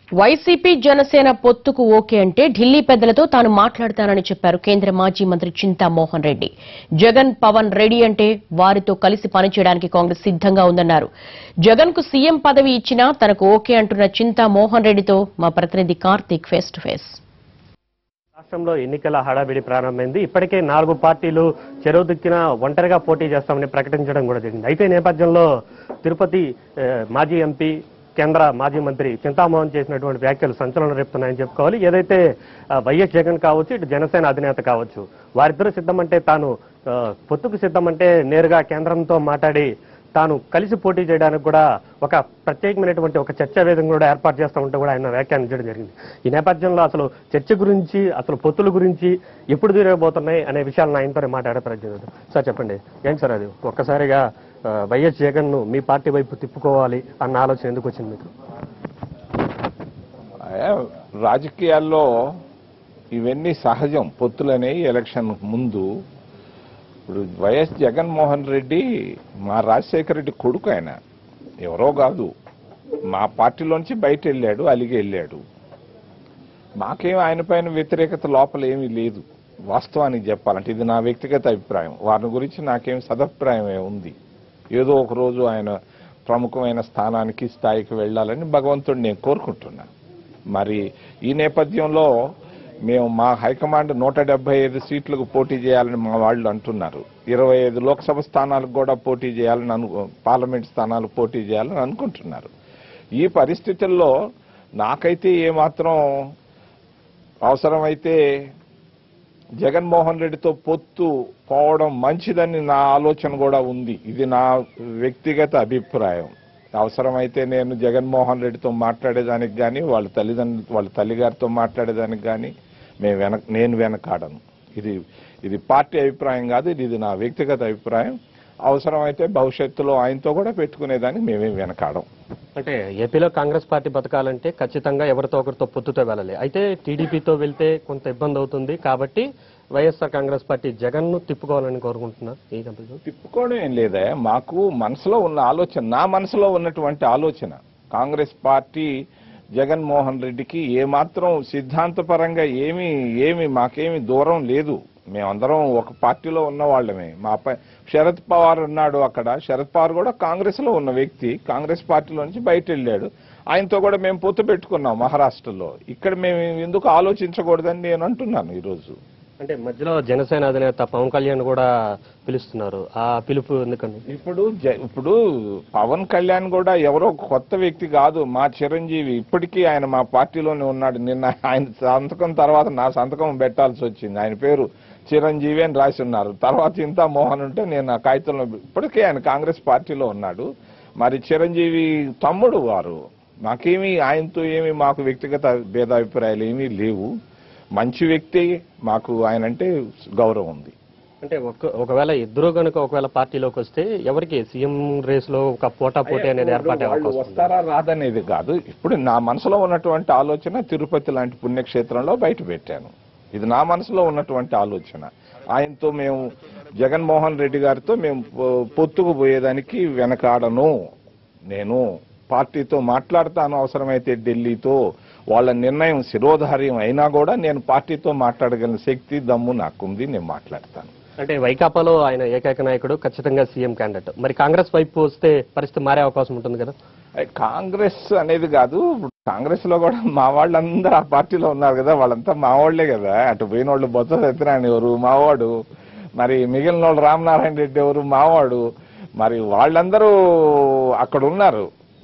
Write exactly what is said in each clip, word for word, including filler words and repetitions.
YCP Janasena పొత్తుకు okay అంటే ఢిల్లీ పెద్దలతో తాను మాట్లాడతానని చెప్పారు కేంద్ర మాజీ మంత్రి చింతామోహన్ రెడ్డి. జగన్ పవన్ రెడ్డి అంటే వారితో కలిసి పనిచేయడానికి కాంగ్రెస్ సిద్దంగా ఉందన్నారు. జగన్ కు సీఎం పదవి ఇచ్చినా తనకు ఓకే అంటున్న చింతామోహన్ రెడ్డితో మా ప్రతినిధి కార్తీక్ ఫేస్ టు ఫేస్. రాష్ట్రంలో ఎన్నికల హడావిడి ప్రారంభమైంది. ఇప్పటికే నాలుగు పార్టీలు చెరువు దిక్కిన ఒంటరిగా పోటీ చేస్తామని ప్రకటించడం కూడా జరిగింది. అయితే నేపథ్యంలో తిరుపతి మాజీ ఎంపీ కేంద్ర మాజీ మంత్రి చింతామోహన్ చేసినటువంటి వ్యాఖ్యలు సంచలనం రేపుతున్నాయని చెప్పుకోవాలి. ఏదైతే వైఎస్ జగన్ కావచ్చు, ఇటు జనసేన అధినేత కావచ్చు, వారిద్దరూ సిద్ధమంటే తాను పొత్తుకు సిద్ధమంటే నేరుగా కేంద్రంతో మాట్లాడి తాను కలిసి పోటీ చేయడానికి కూడా ఒక ప్రత్యేకమైనటువంటి ఒక చర్చా వేదిక కూడా ఏర్పాటు చేస్తూ ఉంటే కూడా ఆయన వ్యాఖ్యానించడం జరిగింది. ఈ నేపథ్యంలో అసలు చర్చ గురించి, అసలు పొత్తుల గురించి ఎప్పుడు తీరబోతున్నాయి అనే విషయాలను ఆయనతోనే మాట్లాడే ప్రయత్నం. సార్ చెప్పండి, ఏంటి సార్ అది ఒక్కసారిగా వైఎస్ జగన్ ను మీ పార్టీ వైపు తిప్పుకోవాలి అన్న ఆలోచన ఎందుకు వచ్చింది మీకు? రాజకీయాల్లో ఇవన్నీ సహజం. పొత్తులనేవి ఎలక్షన్ ముందు. ఇప్పుడు వైఎస్ జగన్మోహన్ రెడ్డి మా రాజశేఖర రెడ్డి కొడుకు, ఆయన ఎవరో కాదు, మా పార్టీలోంచి బయట వెళ్ళాడు, అలిగి వెళ్ళాడు. మాకేం ఆయన పైన వ్యతిరేకత లోపల ఏమీ లేదు. వాస్తవానికి చెప్పాలంటే ఇది నా వ్యక్తిగత అభిప్రాయం. వారి గురించి నాకేం సదభిప్రాయమే ఉంది. ఏదో ఒక రోజు ఆయన ప్రముఖమైన స్థానానికి, స్థాయికి వెళ్ళాలని భగవంతుడు నేను కోరుకుంటున్నా. మరి ఈ నేపథ్యంలో మేము మా హైకమాండ్ నూట డెబ్బై ఐదు సీట్లకు పోటీ చేయాలని మా వాళ్ళు అంటున్నారు. ఇరవై ఐదు లోక్సభ స్థానాలకు కూడా పోటీ చేయాలని అను పార్లమెంట్ స్థానాలు పోటీ చేయాలని అనుకుంటున్నారు. ఈ పరిస్థితుల్లో నాకైతే ఏమాత్రం అవసరమైతే జగన్మోహన్ రెడ్డితో పొత్తు పోవడం మంచిదని నా ఆలోచన కూడా ఉంది. ఇది నా వ్యక్తిగత అభిప్రాయం. అవసరమైతే నేను జగన్మోహన్ రెడ్డితో మాట్లాడేదానికి కానీ, వాళ్ళ తల్లిదండ్రులు వాళ్ళ తల్లిగారితో మాట్లాడేదానికి కానీ మేము వెనక నేను వెనకాడను. ఇది ఇది పార్టీ అభిప్రాయం కాదు, ఇది నా వ్యక్తిగత అభిప్రాయం. అవసరమైతే భవిష్యత్తులో ఆయనతో కూడా పెట్టుకునేదానికి మేమేం వెనకాడం. అంటే ఏపీలో కాంగ్రెస్ పార్టీ బతకాలంటే ఖచ్చితంగా ఎవరితో ఒకరితో పొత్తుతో వెళ్ళాలి. అయితే టీడీపీతో వెళ్తే కొంత ఇబ్బంది అవుతుంది కాబట్టి వైఎస్ఆర్ కాంగ్రెస్ పార్టీ జగన్ ను తిప్పుకోవాలని కోరుకుంటున్నారు. ఈ కంపెనీ తిప్పుకోవడం ఏం లేదా, మాకు మనసులో ఉన్న ఆలోచన, నా మనసులో ఉన్నటువంటి ఆలోచన, కాంగ్రెస్ పార్టీ జగన్మోహన్ రెడ్డికి ఏమాత్రం సిద్ధాంతపరంగా ఏమి ఏమి మాకేమి దూరం లేదు. మేమందరం ఒక పార్టీలో ఉన్న వాళ్ళమే. మా పై శరద్ పవార్ ఉన్నాడు అక్కడ. శరద్ పవార్ కూడా కాంగ్రెస్ లో ఉన్న వ్యక్తి, కాంగ్రెస్ పార్టీలో నుంచి బయట వెళ్ళాడు. ఆయనతో కూడా మేము పొత్తు పెట్టుకున్నాం మహారాష్ట్రలో. ఇక్కడ మేము ఎందుకు ఆలోచించకూడదని నేను అంటున్నాను ఈరోజు. అంటే మధ్యలో జనసేన అధినేత పవన్ కళ్యాణ్ కూడా పిలుస్తున్నారు. ఆ పిలుపు ఎందుకండి? ఇప్పుడు ఇప్పుడు పవన్ కళ్యాణ్ కూడా ఎవరో కొత్త వ్యక్తి కాదు, మా చిరంజీవి. ఇప్పటికీ ఆయన మా పార్టీలోనే ఉన్నాడు. నిన్న ఆయన సంతకం తర్వాత నా సంతకం పెట్టాల్సి వచ్చింది. ఆయన పేరు చిరంజీవి అని రాసి ఉన్నారు. తర్వాత ఇంత మోహన్ ఉంటే నేను ఆ కాగితంలో, ఇప్పటికీ ఆయన కాంగ్రెస్ పార్టీలో ఉన్నాడు. మరి చిరంజీవి తమ్ముడు వారు. మాకేమీ ఆయనతో ఏమి మాకు వ్యక్తిగత భేదాభిప్రాయాలు ఏమీ లేవు. మంచి వ్యక్తి, మాకు ఆయన అంటే గౌరవం ఉంది. అంటే ఒకవేళ ఇద్దరు కనుక ఒకవేళ పార్టీలోకి వస్తే ఎవరికి సీఎం రేస్ లో ఒక పోటా పోటీ అనేది ఏర్పాటు వస్తారా రాదనేది కాదు. ఇప్పుడు నా మనసులో ఉన్నటువంటి ఆలోచన తిరుపతి లాంటి పుణ్యక్షేత్రంలో బయట పెట్టాను. ఇది నా మనసులో ఉన్నటువంటి ఆలోచన. ఆయనతో మేము జగన్మోహన్ రెడ్డి గారితో మేము పొత్తుకు పోయేదానికి వెనకాడను. నేను పార్టీతో మాట్లాడతాను. అవసరమైతే ఢిల్లీతో, వాళ్ళ నిర్ణయం శిరోధార్యం అయినా కూడా నేను పార్టీతో మాట్లాడగలిగిన శక్తి, దమ్ము నాకుంది. నేను మాట్లాడతాను. అంటే వైకాపాలో ఆయన ఏకైక నాయకుడు, ఖచ్చితంగా సీఎం క్యాండిడేట్. మరి కాంగ్రెస్ వైపు వస్తే పరిస్థితి మారే అవకాశం ఉంటుంది కదా? కాంగ్రెస్ అనేది కాదు, కాంగ్రెస్ లో కూడా మా వాళ్ళందరూ ఆ పార్టీలో ఉన్నారు కదా, వాళ్ళంతా మా వాళ్లే కదా. అటు పోయిన వాళ్ళు బొత్స సత్యనారాయణ ఎవరు మావాడు, మరి మిగిలిన వాళ్ళు రామనారాయణ రెడ్డి ఎవరు మావాడు. మరి వాళ్ళందరూ అక్కడ ఉన్నారు.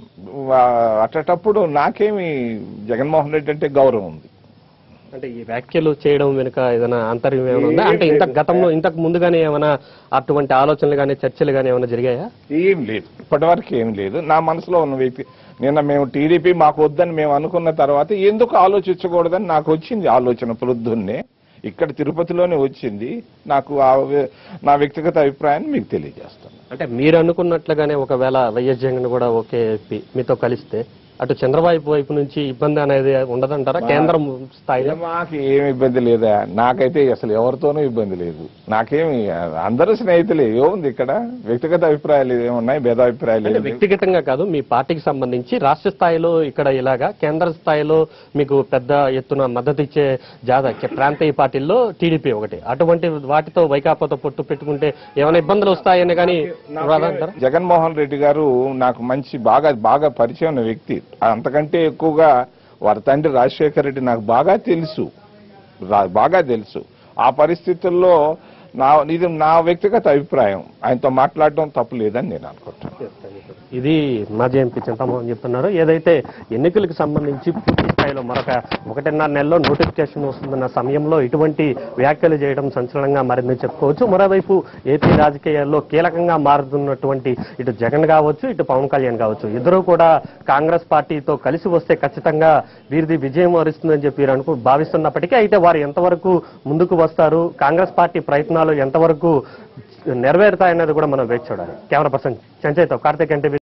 అట్టేటప్పుడు నాకేమి జగన్మోహన్ రెడ్డి అంటే గౌరవం ఉంది. అంటే ఈ వ్యాఖ్యలు చేయడం వెనుక ఏదైనా అంతర్యం ఏమైనా ఉందా? అంటే ఇంత గతంలో ఇంతకు ముందుగానే ఏమైనా అటువంటి ఆలోచనలు కానీ చర్చలు కానీ ఏమైనా జరిగాయా? ఏం లేదు, ఇప్పటివరకు ఏం లేదు. నా మనసులో ఉన్న వ్యక్తి, నిన్న మేము టీడీపీ మాకు వద్దని మేము అనుకున్న తర్వాత ఎందుకు ఆలోచించకూడదని నాకు వచ్చింది ఆలోచన. ప్రొద్దున్నే ఇక్కడ తిరుపతిలోనే వచ్చింది నాకు. నా వ్యక్తిగత అభిప్రాయాన్ని మీకు తెలియజేస్తాను. అంటే మీరు అనుకున్నట్లుగానే ఒకవేళ వైఎస్ జగన్ కూడా ఓకే మీతో కలిస్తే అటు చంద్రబాబు వైపు నుంచి ఇబ్బంది అనేది ఉండదంటారా కేంద్రం స్థాయిలో? మాకు ఏమి ఇబ్బంది లేదా, నాకైతే అసలు ఎవరితోనూ ఇబ్బంది లేదు. నాకేమి అందరూ స్నేహితులే, ఏముంది ఇక్కడ వ్యక్తిగత అభిప్రాయాలు ఏమున్నాయి, భేదాభిప్రాయాలు అంటే వ్యక్తిగతంగా కాదు, మీ పార్టీకి సంబంధించి రాష్ట్ర స్థాయిలో ఇక్కడ ఇలాగా, కేంద్ర స్థాయిలో మీకు పెద్ద ఎత్తున మద్దతు ఇచ్చే జాదా ప్రాంతీయ పార్టీల్లో టీడీపీ ఒకటి, అటువంటి వాటితో వైకాపాతో పొట్టు పెట్టుకుంటే ఏమైనా ఇబ్బందులు వస్తాయని కానీ అంటారా? జగన్మోహన్ రెడ్డి గారు నాకు మంచి బాగా బాగా పరిచయం ఉన్న వ్యక్తి. అంతకంటే ఎక్కువగా వారి తండ్రి రాజశేఖర రెడ్డి నాకు బాగా తెలుసు బాగా తెలుసు ఆ పరిస్థితుల్లో నా ఇది నా వ్యక్తిగత అభిప్రాయం. ఆయనతో మాట్లాడడం తప్పు లేదని నేను అనుకుంటాను. ఇది మాజీ ఎంపీ చింతామోహన్ చెప్తున్నారు. ఏదైతే ఎన్నికలకు సంబంధించి పూర్తి స్థాయిలో మరొక ఒకటిన్నర నెలలో నోటిఫికేషన్ వస్తుందన్న సమయంలో ఇటువంటి వ్యాఖ్యలు చేయడం సంచలనంగా మారిందని చెప్పుకోవచ్చు. మరోవైపు ఏపీ రాజకీయాల్లో కీలకంగా మారుతున్నటువంటి ఇటు జగన్ కావచ్చు, ఇటు పవన్ కళ్యాణ్ కావచ్చు, ఇద్దరూ కూడా కాంగ్రెస్ పార్టీతో కలిసి వస్తే ఖచ్చితంగా వీరిది విజయం వరిస్తుందని చెప్పి అనుకు భావిస్తున్నప్పటికీ అయితే వారు ఎంతవరకు ముందుకు వస్తారు, కాంగ్రెస్ పార్టీ ప్రయత్నాలు ఎంతవరకు నెరవేరుతాయన్నది కూడా మనం వేచి చూడాలి. కెమెరా పర్సన్ సంజయ్తో కార్తీక్ ఎన్టీవీ.